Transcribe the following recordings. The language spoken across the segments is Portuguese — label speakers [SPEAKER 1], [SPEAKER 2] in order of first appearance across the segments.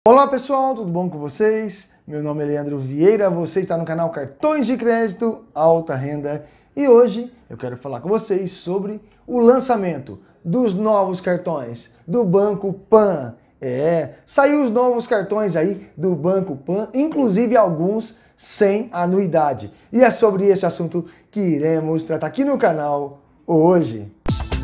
[SPEAKER 1] Olá pessoal, tudo bom com vocês? Meu nome é Leandro Vieira, você está no canal Cartões de Crédito Alta Renda e hoje eu quero falar com vocês sobre o lançamento dos novos cartões do Banco Pan. Saiu os novos cartões aí do Banco Pan, inclusive alguns sem anuidade. E é sobre esse assunto que iremos tratar aqui no canal hoje.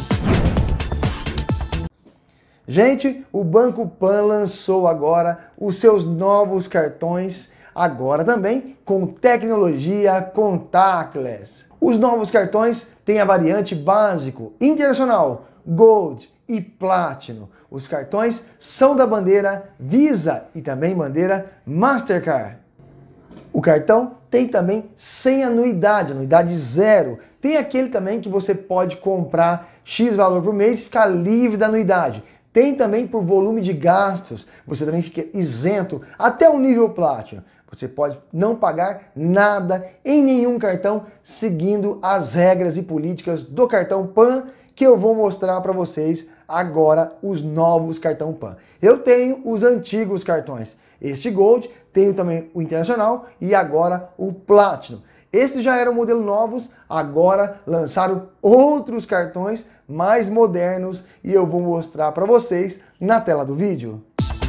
[SPEAKER 1] Gente, o Banco Pan lançou agora os seus novos cartões, agora também com tecnologia contactless. Os novos cartões têm a variante básico, internacional, Gold e Platinum. Os cartões são da bandeira Visa e também bandeira Mastercard. O cartão tem também sem anuidade, anuidade zero. Tem aquele também que você pode comprar X valor por mês e ficar livre da anuidade. Tem também por volume de gastos, você também fica isento até o nível Platinum. Você pode não pagar nada em nenhum cartão, seguindo as regras e políticas do cartão Pan, que eu vou mostrar para vocês agora os novos cartão Pan. Eu tenho os antigos cartões, este Gold, tenho também o Internacional e agora o Platinum. Esses já eram modelos novos, agora lançaram outros cartões mais modernos e eu vou mostrar para vocês na tela do vídeo.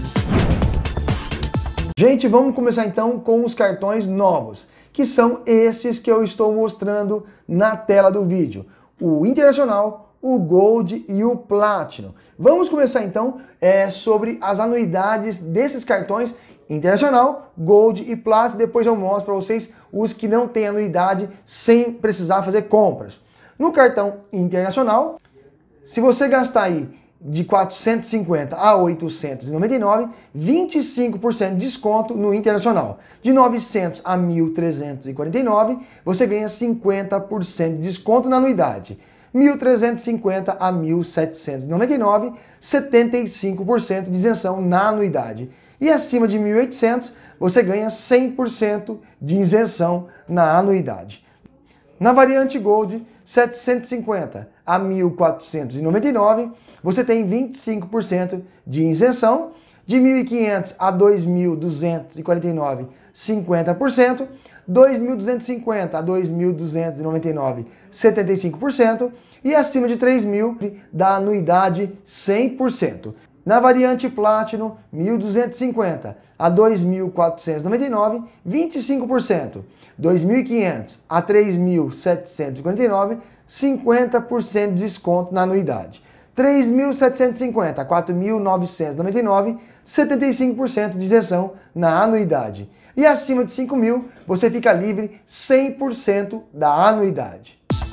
[SPEAKER 1] Gente, vamos começar então com os cartões novos, que são estes que eu estou mostrando na tela do vídeo. O Internacional, o Gold e o Platinum. Vamos começar então sobre as anuidades desses cartões Internacional, Gold e Platinum. Depois eu mostro para vocês os que não têm anuidade sem precisar fazer compras. No cartão Internacional, se você gastar aí de 450 a 899, 25% de desconto no Internacional. De 900 a 1.349, você ganha 50% de desconto na anuidade. 1.350 a 1.799, 75% de isenção na anuidade. E acima de 1.800, você ganha 100% de isenção na anuidade. Na variante Gold, 750 a 1.499, você tem 25% de isenção. De 1.500 a 2.249, 50%. 2.250 a 2.299, 75%. E acima de 3.000, da anuidade 100%. Na variante Platinum, 1.250 a 2.499, 25%. 2.500 a 3.749, 50% de desconto na anuidade. 3.750 a 4.999, 75% de isenção na anuidade. E acima de 5.000, você fica livre 100% da anuidade.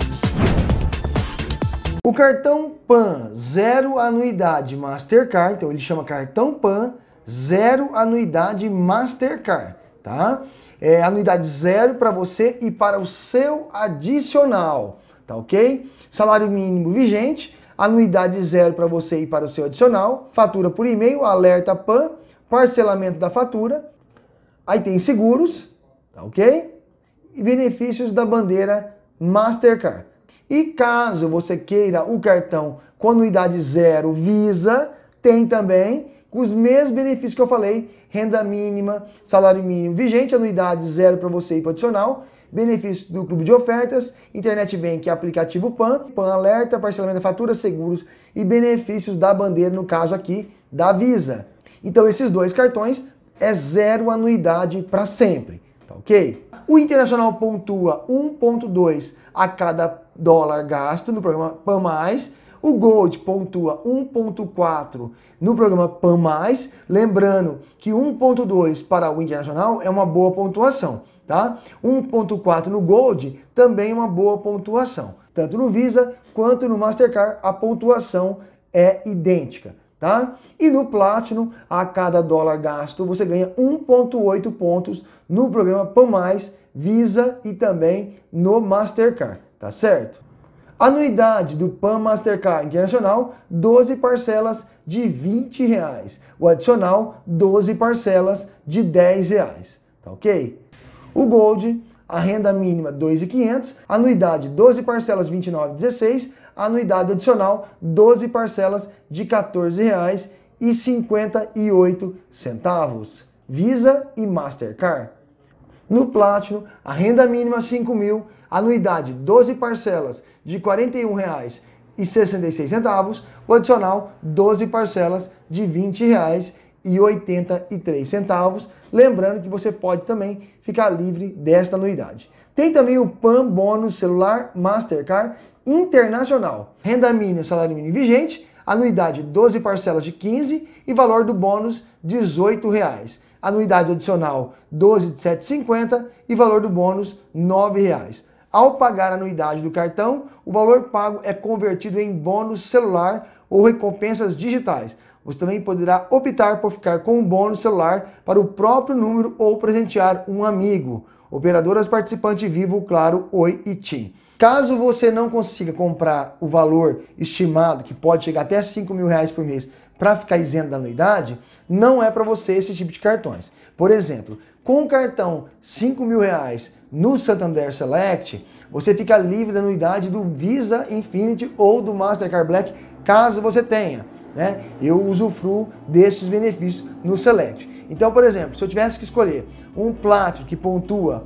[SPEAKER 1] O cartão Pan zero anuidade Mastercard, então ele chama cartão Pan zero anuidade Mastercard, tá? Anuidade zero para você e para o seu adicional, tá ok? Salário mínimo vigente, anuidade zero para você e para o seu adicional, fatura por e-mail, alerta Pan, parcelamento da fatura, aí tem seguros, tá ok? E benefícios da bandeira Mastercard. E caso você queira o cartão com anuidade zero Visa, tem também os mesmos benefícios que eu falei, renda mínima, salário mínimo vigente, anuidade zero para você e para o adicional, benefícios do clube de ofertas, internet bank, aplicativo Pan, Pan alerta, parcelamento da fatura, seguros e benefícios da bandeira, no caso aqui, da Visa. Então esses dois cartões é zero anuidade para sempre, tá ok? O Internacional pontua 1,2 a cada dólar gasto no programa Pan+, o Gold pontua 1,4 no programa Pan+, lembrando que 1,2 para o Internacional é uma boa pontuação, tá? 1,4 no Gold também é uma boa pontuação. Tanto no Visa quanto no Mastercard a pontuação é idêntica, tá? E no Platinum, a cada dólar gasto, você ganha 1,8 pontos no programa Pan+, Visa e também no Mastercard, tá certo? Anuidade do Pan Mastercard Internacional, 12 parcelas de R$20. O adicional, 12 parcelas de R$10, tá ok? O Gold, a renda mínima 2.500, anuidade 12 parcelas 29,16, anuidade adicional 12 parcelas de R$14 R$5,58, Visa e Mastercard. No Platinum, a renda mínima 5.000, anuidade 12 parcelas de R$ 41,66, o adicional 12 parcelas de R$ 20,83. Lembrando que você pode também ficar livre desta anuidade. Tem também o PAN Bônus Celular Mastercard Internacional. Renda mínima, salário mínimo vigente, anuidade 12 parcelas de 15 e valor do bônus R$ 18. Anuidade adicional 12 de 7,50 e valor do bônus R$ 9. Ao pagar a anuidade do cartão, o valor pago é convertido em bônus celular ou recompensas digitais. Você também poderá optar por ficar com um bônus celular para o próprio número ou presentear um amigo. Operadoras participantes Vivo, Claro, Oi e TIM. Caso você não consiga comprar o valor estimado, que pode chegar até R$ 5.000 por mês, para ficar isento da anuidade, não é para você esse tipo de cartões. Por exemplo, com o cartão R$ 5.000 no Santander Select, você fica livre da anuidade do Visa Infinity ou do Mastercard Black, caso você tenha, né? Eu usufruo desses benefícios no Select. Então, por exemplo, se eu tivesse que escolher um Platinum que pontua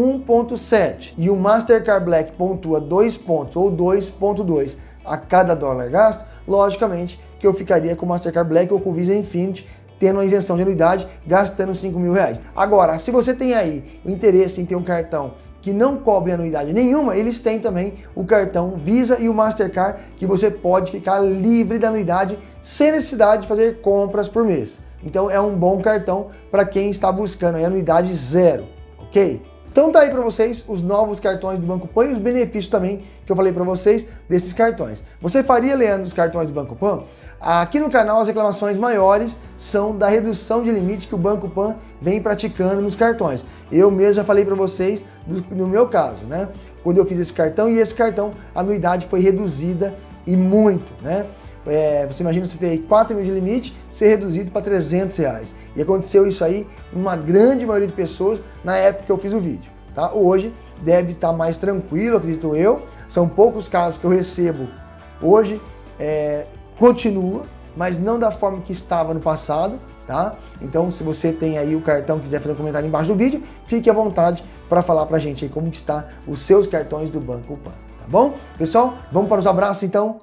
[SPEAKER 1] 1,7 e o Mastercard Black pontua 2 pontos ou 2,2 a cada dólar gasto, logicamente que eu ficaria com o Mastercard Black ou com o Visa Infinity, tendo uma isenção de anuidade, gastando R$ 5.000. Agora, se você tem aí o interesse em ter um cartão que não cobre anuidade nenhuma, eles têm também o cartão Visa e o Mastercard, que você pode ficar livre da anuidade sem necessidade de fazer compras por mês. Então é um bom cartão para quem está buscando a anuidade zero, ok? Então tá aí para vocês os novos cartões do Banco Pan e os benefícios também que eu falei para vocês desses cartões. Você faria, Leandro, os cartões do Banco Pan? Aqui no canal as reclamações maiores são da redução de limite que o Banco Pan vem praticando nos cartões. Eu mesmo já falei para vocês no meu caso, né? Quando eu fiz esse cartão e esse cartão, a anuidade foi reduzida e muito, né? Você imagina você ter 4 mil de limite, ser reduzido para R$300. E aconteceu isso aí em uma grande maioria de pessoas na época que eu fiz o vídeo. Tá? Hoje deve estar mais tranquilo, acredito eu. São poucos casos que eu recebo hoje. Continua, mas não da forma que estava no passado. Tá? Então, se você tem aí o cartão e quiser fazer um comentário embaixo do vídeo, fique à vontade para falar para a gente aí como que está os seus cartões do Banco Pan. Tá bom? Pessoal, vamos para os abraços então.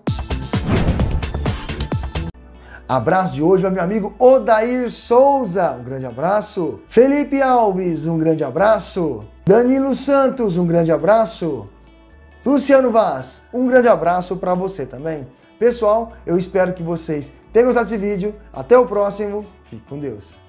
[SPEAKER 1] Abraço de hoje vai meu amigo Odair Souza, um grande abraço. Felipe Alves, um grande abraço. Danilo Santos, um grande abraço. Luciano Vaz, um grande abraço para você também. Pessoal, eu espero que vocês tenham gostado desse vídeo. Até o próximo. Fique com Deus.